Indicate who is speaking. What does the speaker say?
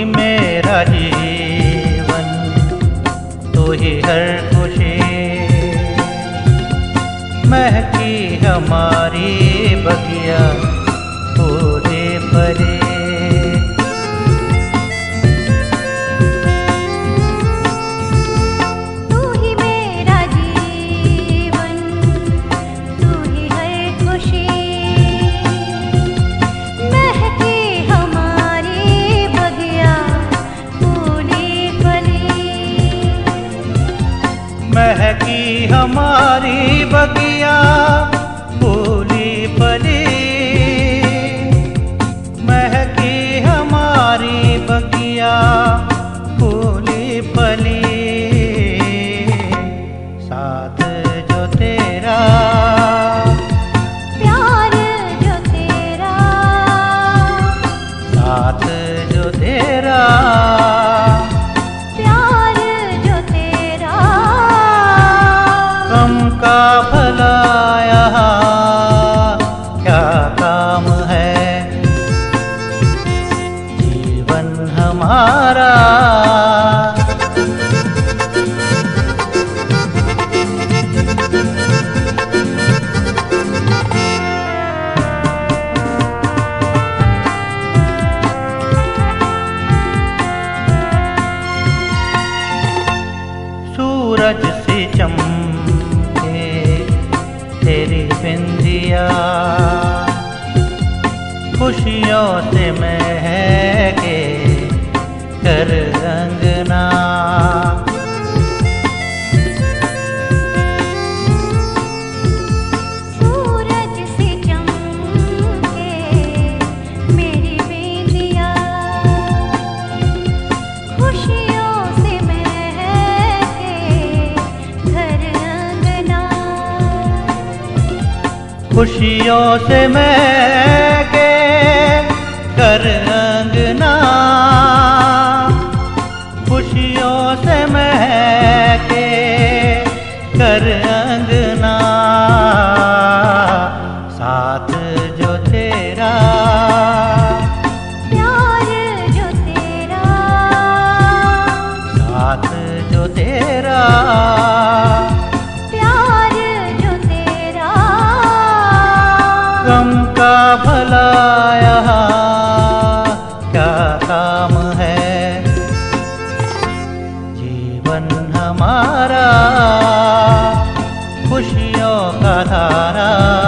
Speaker 1: ही मेरा जीवन, तू ही हर खुशी, महकी हमारी बगिया फूले फले। महकी हमारी बगिया फूली फली, महकी हमारी बगिया फूली फली। साथ जो तेरा
Speaker 2: प्यार जो तेरा,
Speaker 1: साथ जो तेरा का भला यहाँ क्या काम है, जीवन हमारा। सूरज से तेरी बिंदिया, खुशियों से महके कर अंगना।
Speaker 2: सूरज से चमके मेरी बिंदिया, खुशियों से महके घर अंगना।
Speaker 1: खुशियों से महके कर अंगना, खुशियों से महके कर अंगना। साथ जो तेरा
Speaker 2: प्यार जो तेरा,
Speaker 1: साथ जो तेरा गम का भला यहाँ क्या काम है, जीवन हमारा खुशियों का धारा।